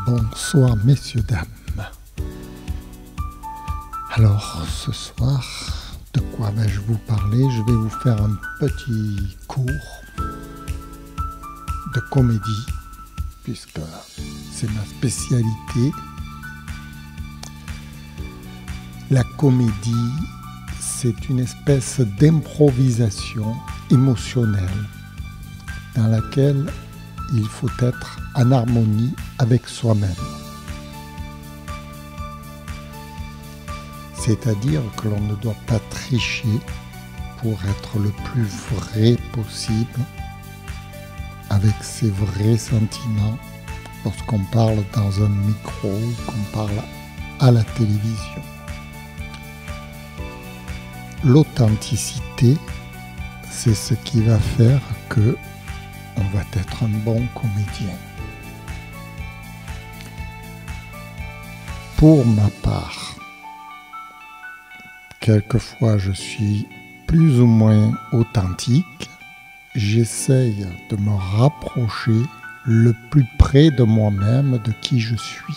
Bonsoir messieurs, dames. Alors ce soir, de quoi vais-je vous parler? Je vais vous faire un petit cours de comédie, puisque c'est ma spécialité. La comédie, c'est une espèce d'improvisation émotionnelle dans laquelle il faut être en harmonie avec soi-même. C'est-à-dire que l'on ne doit pas tricher pour être le plus vrai possible avec ses vrais sentiments lorsqu'on parle dans un micro ou qu'on parle à la télévision. L'authenticité, c'est ce qui va faire que on va être un bon comédien. Pour ma part, quelquefois je suis plus ou moins authentique. J'essaye de me rapprocher le plus près de moi-même, de qui je suis.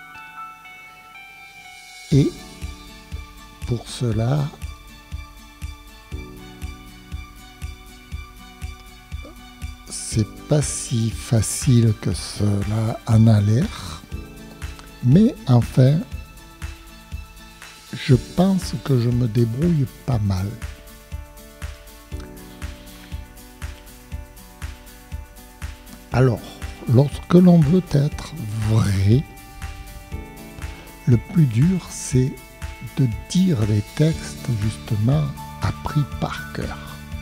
Et pour cela, c'est pas si facile que cela en a l'air, mais enfin, je pense que je me débrouille pas mal. Alors, lorsque l'on veut être vrai, le plus dur, c'est de dire des textes justement appris par cœur.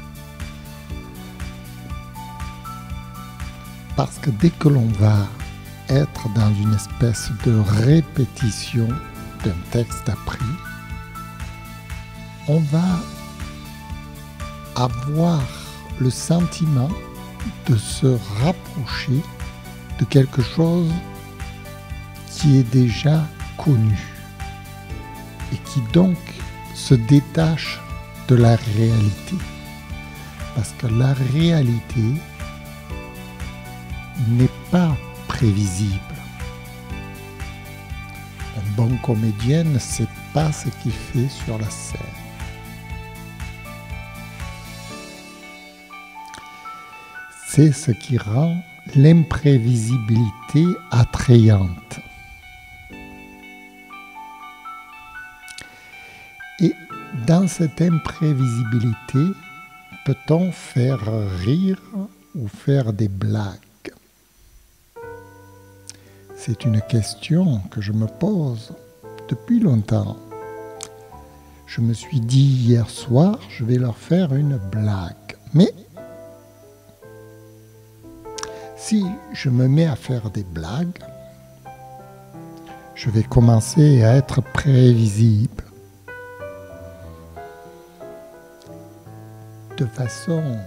Parce que dès que l'on va être dans une espèce de répétition d'un texte appris, on va avoir le sentiment de se rapprocher de quelque chose qui est déjà connu et qui donc se détache de la réalité. Parce que la réalité n'est pas prévisible. Un bon comédien ne sait pas ce qu'il fait sur la scène. C'est ce qui rend l'imprévisibilité attrayante. Et dans cette imprévisibilité, peut-on faire rire ou faire des blagues? C'est une question que je me pose depuis longtemps. Je me suis dit hier soir, je vais leur faire une blague. Mais si je me mets à faire des blagues, je vais commencer à être prévisible. De façon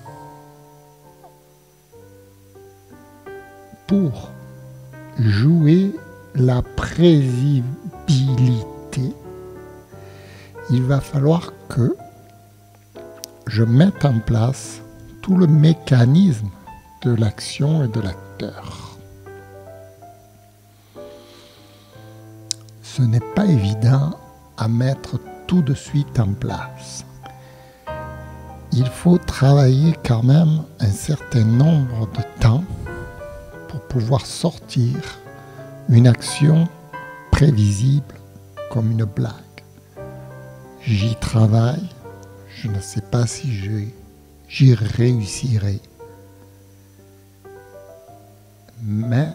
pour jouer la prévisibilité, il va falloir que je mette en place tout le mécanisme de l'action et de l'acteur. Ce n'est pas évident à mettre tout de suite en place. Il faut travailler quand même un certain nombre de temps pour pouvoir sortir une action prévisible comme une blague. J'y travaille, je ne sais pas si j'y réussirai, mais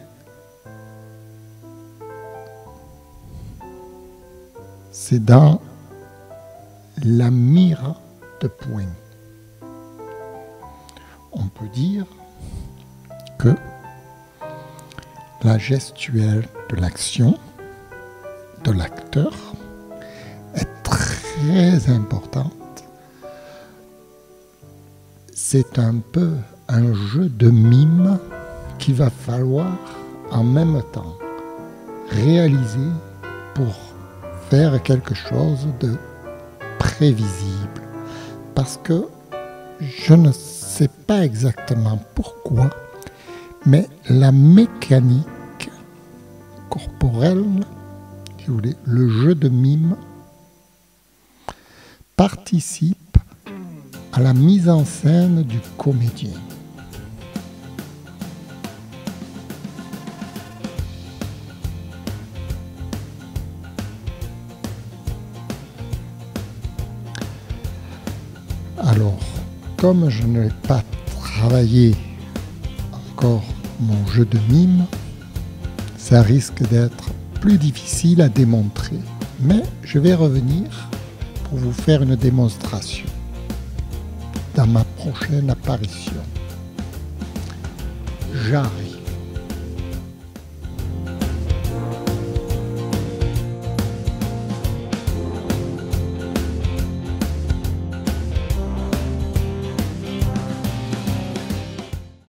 c'est dans la mire de point. On peut dire que la gestuelle de l'action de l'acteur est très importante. C'est un peu un jeu de mime qu'il va falloir en même temps réaliser pour faire quelque chose de prévisible. Parce que je ne sais pas exactement pourquoi, mais la mécanique corporel, si vous voulez, le jeu de mime, participe à la mise en scène du comédien. Alors, comme je n'ai pas travaillé encore mon jeu de mime, ça risque d'être plus difficile à démontrer. Mais je vais revenir pour vous faire une démonstration dans ma prochaine apparition. J'arrive.